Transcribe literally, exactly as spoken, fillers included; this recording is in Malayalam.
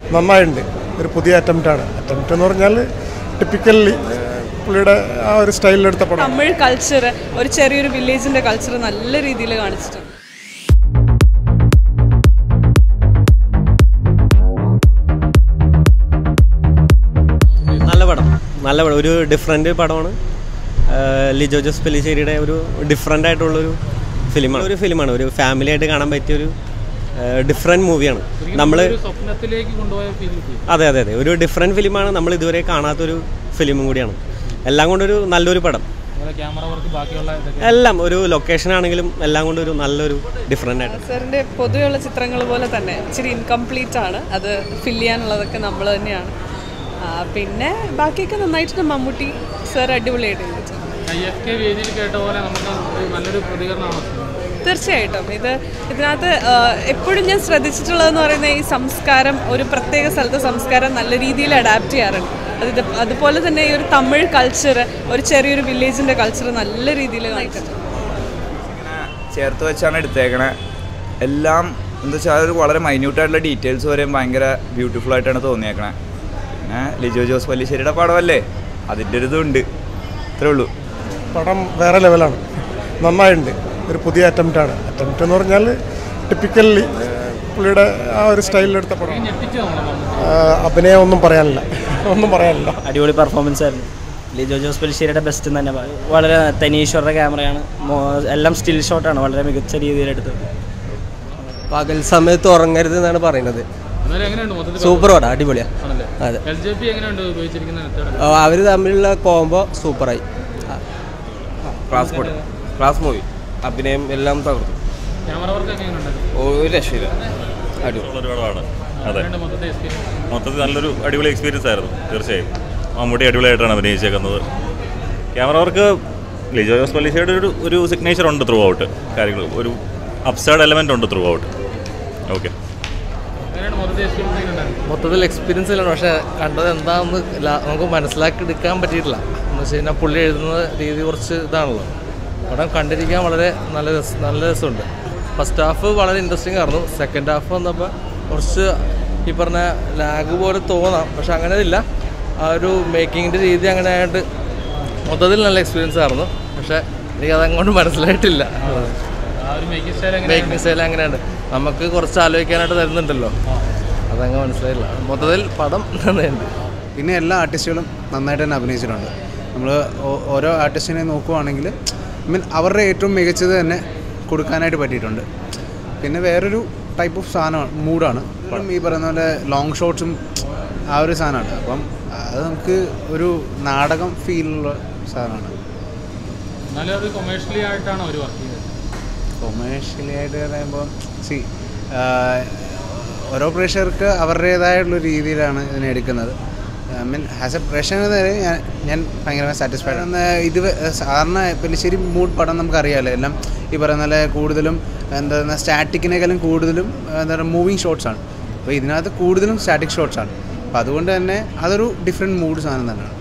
നന്നായിട്ടുണ്ട്. ഒരു പുതിയ അറ്റംപ്റ്റാണ്. അറ്റംപ്റ്റ് എന്ന് പറഞ്ഞാൽ ടിപ്പിക്കലി പുള്ളിയുടെ ആ ഒരു സ്റ്റൈലിലെടുത്ത പടം. തമിഴ് കൾച്ചർ, ഒരു ചെറിയൊരു വില്ലേജിൻ്റെ കൾച്ചർ നല്ല രീതിയിൽ കാണിച്ചിട്ടുണ്ട്. നല്ല പടം, നല്ല പടം. ഒരു ഡിഫറെൻറ്റ് പടമാണ്. ലിജോ ജോസ് പെല്ലിശ്ശേരിയുടെ ഒരു ഡിഫറെൻ്റ് ആയിട്ടുള്ളൊരു ഫിലിമാണ്. ഒരു ഫിലിമാണ്, ഒരു ഫാമിലി ആയിട്ട് കാണാൻ പറ്റിയൊരു ഡിഫറെൻറ്റ് മൂവിയാണ്. നമ്മൾ അതെ അതെ അതെ ഒരു ഡിഫറെൻറ്റ് ഫിലിമാണ്. നമ്മൾ ഇതുവരെ കാണാത്തൊരു ഫിലിമും കൂടിയാണ്. എല്ലാം കൊണ്ടൊരു നല്ലൊരു പടം. എല്ലാം ഒരു ലൊക്കേഷൻ ആണെങ്കിലും എല്ലാം കൊണ്ടും ഒരു നല്ലൊരു ഡിഫറെൻ്റ് ആയിട്ട്. സാറിൻ്റെ പൊതുവെയുള്ള ചിത്രങ്ങൾ പോലെ തന്നെ ഇച്ചിരി ഇൻകംപ്ലീറ്റ് ആണ്. അത് ഫില്ല് ചെയ്യാനുള്ളതൊക്കെ നമ്മൾ തന്നെയാണ്. പിന്നെ ബാക്കിയൊക്കെ നന്നായിട്ടുണ്ട്. മമ്മൂട്ടി സാർ അടിപൊളിയായിട്ടുണ്ട്. തീർച്ചയായിട്ടും ഇത് ഇതിനകത്ത് എപ്പോഴും ഞാൻ ശ്രദ്ധിച്ചിട്ടുള്ളതെന്ന് പറയുന്നത് ഈ സംസ്കാരം, ഒരു പ്രത്യേക സ്ഥലത്തെ സംസ്കാരം നല്ല രീതിയിൽ അഡാപ്റ്റ് ചെയ്യാറുണ്ട്. അത് അതുപോലെ തന്നെ ഈ ഒരു തമിഴ് കൾച്ചർ, ഒരു ചെറിയൊരു വില്ലേജിൻ്റെ കൾച്ചർ നല്ല രീതിയിൽ കാണിക്കുന്നത് ചേർത്ത് വെച്ചാണ് എടുത്തേക്കണേ. എല്ലാം എന്താ വെച്ചാൽ ഒരു വളരെ മൈന്യൂട്ടായിട്ടുള്ള ഡീറ്റെയിൽസ് വരെയും ഭയങ്കര ബ്യൂട്ടിഫുൾ ആയിട്ടാണ് തോന്നിയേക്കണേ. പിന്നെ ലിജോ ജോസ് പെല്ലിശ്ശേരിയുടെ പടമല്ലേ, അതിൻ്റെ ഒരു ഇതുണ്ട്. ഇത്രേ ഉള്ളൂ. പടം വേറെ ലെവലാണ്. നന്നായിട്ടുണ്ട്. ഒരു പുതിയ അറ്റംപ്റ്റാണ്. അറ്റംപ്റ്റ് എന്ന് പറഞ്ഞാൽ ടിപ്പിക്കലി പുള്ളിയുടെ ആ ഒരു സ്റ്റൈലിലെടുത്ത പടം. അഭിനയം ഒന്നും പറയാനില്ല, ഒന്നും പറയാനില്ല. അടിപൊളി പെർഫോമൻസ് ആയിരുന്നു. ലിജോ ജോസ് പെല്ലിശ്ശേരിയുടെ ബെസ്റ്റ് തന്നെ. വളരെ തനീശ്വരുടെ ക്യാമറയാണ്. എല്ലാം സ്റ്റിൽ ഷോട്ടാണ്, വളരെ മികച്ച രീതിയിലെടുത്ത്. പകൽ സമയത്ത് ഉറങ്ങരുത് എന്നാണ് പറയുന്നത്. സൂപ്പർ പടം, അടിപൊളിയാണ്. അതെ, അവർ തമ്മിലുള്ള കോംബോ സൂപ്പറായി. ക്ലാസ് പടം, ക്ലാസ് മൂവി. അഭിനയം എല്ലാം തകർത്തു. ഒരു രക്ഷയില്ല. ഒരുപാടാണ്. അതെ, മൊത്തത്തിൽ നല്ലൊരു അടിപൊളി എക്സ്പീരിയൻസ് ആയിരുന്നു. തീർച്ചയായും മമ്മൂട്ടി അടിപൊളിയായിട്ടാണ് അഭിനയിച്ചേക്കുന്നത്. ക്യാമറ വർക്ക് ലിജോ ജോസ് പെല്ലിശ്ശേരിയുടെ ഒരു ഒരു സിഗ്നേച്ചർ ഉണ്ട് ത്രൂ ഔട്ട്. കാര്യങ്ങൾ ഒരു അപ്സൈഡ് എലമെൻ്റ് ഉണ്ട് ത്രൂ ഔട്ട്. ഓക്കെ, മൊത്തത്തിൽ എക്സ്പീരിയൻസ് ഇല്ലാണ്. പക്ഷേ കണ്ടത് എന്താണെന്ന് നമുക്ക് മനസ്സിലാക്കി എടുക്കാൻ പറ്റിയിട്ടില്ല. എന്ന് വെച്ച് കഴിഞ്ഞാൽ പുള്ളി എഴുതുന്ന രീതി കുറച്ച് ഇതാണല്ലോ. പടം കണ്ടിരിക്കാൻ വളരെ നല്ല രസം നല്ല രസമുണ്ട്. ഫസ്റ്റ് ഹാഫ് വളരെ ഇൻട്രസ്റ്റിംഗ് ആയിരുന്നു. സെക്കൻഡ് ഹാഫ് വന്നപ്പോൾ കുറച്ച് ഈ പറഞ്ഞ ലാഗ് പോലെ തോന്നാം, പക്ഷെ അങ്ങനെ ഇല്ല. ആ ഒരു മേക്കിങ്ങിൻ്റെ രീതി അങ്ങനെ ആയിട്ട് മൊത്തത്തിൽ നല്ല എക്സ്പീരിയൻസ് ആയിരുന്നു. പക്ഷേ എനിക്കതങ്ങോട്ട് മനസ്സിലായിട്ടില്ല. മേക്കിംഗ് സ്റ്റൈൽ അങ്ങനെയാണ്, നമുക്ക് കുറച്ച് ആലോചിക്കാനായിട്ട് തരുന്നുണ്ടല്ലോ, അതങ്ങ് മനസ്സിലായില്ല. മൊത്തത്തിൽ പടം നന്നായിട്ടുണ്ട്. പിന്നെ എല്ലാ ആർട്ടിസ്റ്റുകളും നന്നായിട്ട് തന്നെ അഭിനയിച്ചിട്ടുണ്ട്. നമ്മൾ ഓരോ ആർട്ടിസ്റ്റിനെ നോക്കുവാണെങ്കിൽ ഐ മീൻ അവരുടെ ഏറ്റവും മികച്ചത് തന്നെ കൊടുക്കാനായിട്ട് പറ്റിയിട്ടുണ്ട്. പിന്നെ വേറൊരു ടൈപ്പ് ഓഫ് സാധനമാണ്, മൂഡാണ്. ഈ പറയുന്ന പോലെ ലോങ് ഷോട്ട്സും ആ ഒരു സാധനമാണ്. അപ്പം അത് നമുക്ക് ഒരു നാടകം ഫീലുള്ള സാധനമാണ്. കൊമേഴ്ഷ്യലി ആയിട്ടാണ് അവർ വർക്ക് ചെയ്യുന്നത്. കൊമേഴ്ഷ്യലി ആയിട്ട് പറയുമ്പോൾ സി ഓരോ പ്രേക്ഷകർക്ക് അവരുടേതായിട്ടുള്ള രീതിയിലാണ് ഇതിനെ എടുക്കുന്നത്. ഐ മീൻ ആസ് എ പ്രേക്ഷകൻ ഞാൻ ഞാൻ ഭയങ്കരമായി സാറ്റിസ്ഫൈഡ് ആണ്. ഇത് സാധാരണ പെല്ലിശ്ശേരി മൂഡ് പടം നമുക്കറിയാമല്ലോ, എല്ലാം ഈ പറയുന്ന പോലെ കൂടുതലും എന്താ സ്റ്റാറ്റിക്കിനേക്കാളും കൂടുതലും എന്താ പറയുക മൂവിങ് ഷോട്ട്സാണ്. അപ്പോൾ ഇതിനകത്ത് കൂടുതലും സ്റ്റാറ്റിക് ഷോട്ട്സാണ്. അപ്പോൾ അതുകൊണ്ട് തന്നെ അതൊരു ഡിഫറെൻറ്റ് മൂഡ് സാധനം തന്നെയാണ്.